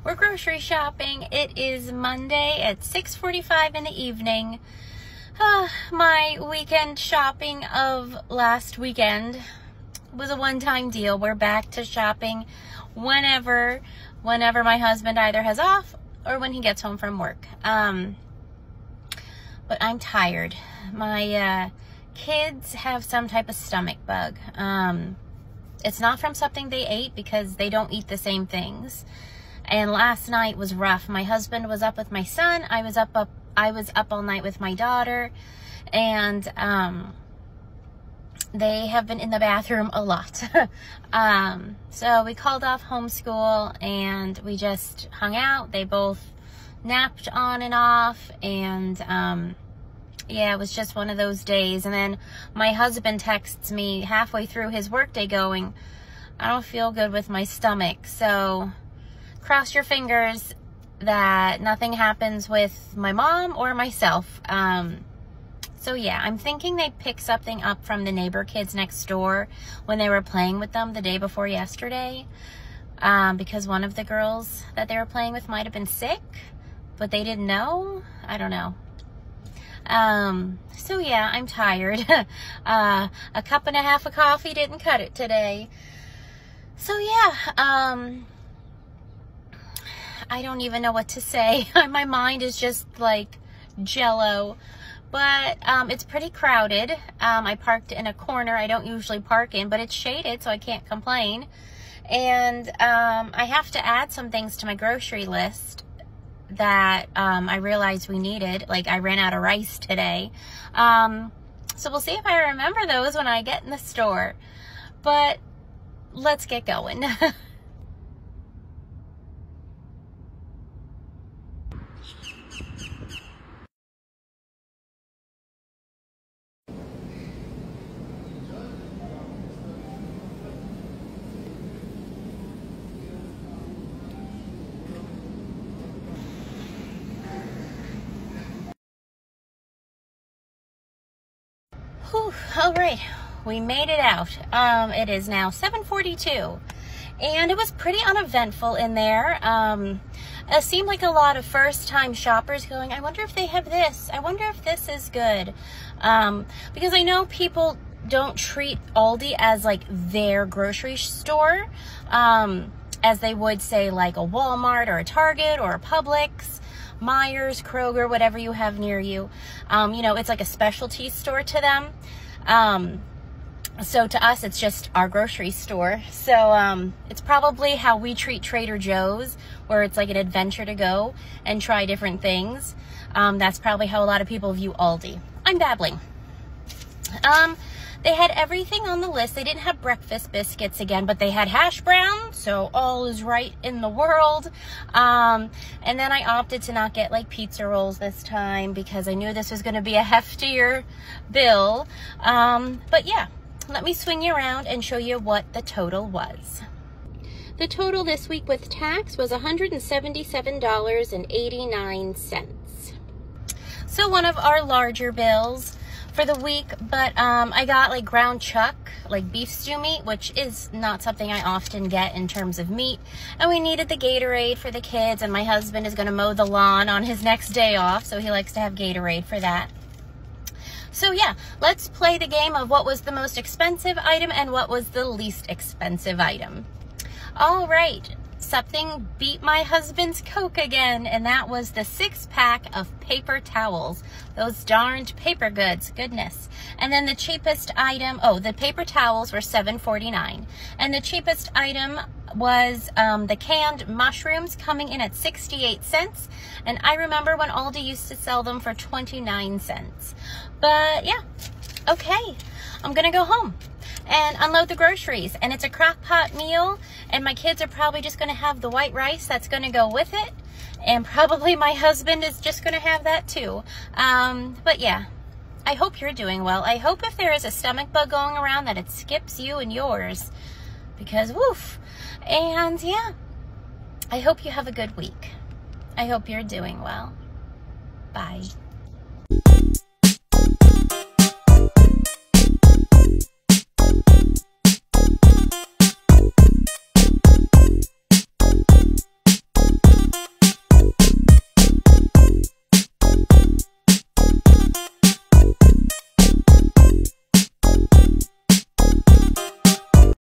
We're grocery shopping. It is Monday at 6:45 in the evening. My weekend shopping of last weekend was a one-time deal. We're back to shopping whenever my husband either has off or when he gets home from work. But I'm tired. My kids have some type of stomach bug. It's not from something they ate because they don't eat the same things. And last night was rough. My husband was up with my son. I was up all night with my daughter, and they have been in the bathroom a lot. So we called off homeschool and we just hung out. They both napped on and off, and yeah, it was just one of those days. And then my husband texts me halfway through his workday going, "I don't feel good with my stomach." So cross your fingers that nothing happens with my mom or myself. So yeah, I'm thinking they picked something up from the neighbor kids next door when they were playing with them the day before yesterday, because one of the girls that they were playing with might have been sick, but they didn't know. I don't know. So yeah, I'm tired. A cup and a half of coffee didn't cut it today. So yeah, I don't even know what to say. My mind is just like jello. But it's pretty crowded. I parked in a corner I don't usually park in, but it's shaded, so I can't complain. And I have to add some things to my grocery list that I realized we needed. Like, I ran out of rice today. So we'll see if I remember those when I get in the store. But let's get going. Whew, all right, we made it out. It is now 7:42, and it was pretty uneventful in there. It seemed like a lot of first-time shoppers going, "I wonder if they have this. I wonder if this is good." Because I know people don't treat Aldi as like their grocery store, as they would say like a Walmart or a Target or a Publix, Myers, Kroger, whatever you have near you. You know, it's like a specialty store to them. So to us, it's just our grocery store. So it's probably how we treat Trader Joe's, where it's like an adventure to go and try different things. That's probably how a lot of people view Aldi. I'm babbling. They had everything on the list. They didn't have breakfast biscuits again, but they had hash browns, so all is right in the world. And then I opted to not get like pizza rolls this time because I knew this was going to be a heftier bill. But yeah, let me swing you around and show you what the total was. The total this week with tax was $177.89. So one of our larger bills for the week, but I got like ground chuck, like beef stew meat, which is not something I often get in terms of meat. And we needed the Gatorade for the kids, and my husband is going to mow the lawn on his next day off, so he likes to have Gatorade for that. So yeah, let's play the game of what was the most expensive item and what was the least expensive item. All right, something beat my husband's Coke again, and that was the 6-pack of paper towels. Those darned paper goods, goodness. And then the cheapest item, the paper towels were $7.49. And the cheapest item was the canned mushrooms, coming in at 68 cents. And I remember when Aldi used to sell them for 29 cents. But yeah, okay, I'm gonna go home and unload the groceries. And it's a crock pot meal, and my kids are probably just gonna have the white rice that's gonna go with it. And probably my husband is just gonna have that too. But yeah, I hope you're doing well. I hope if there is a stomach bug going around that it skips you and yours, because woof. And yeah, I hope you have a good week. I hope you're doing well. Bye.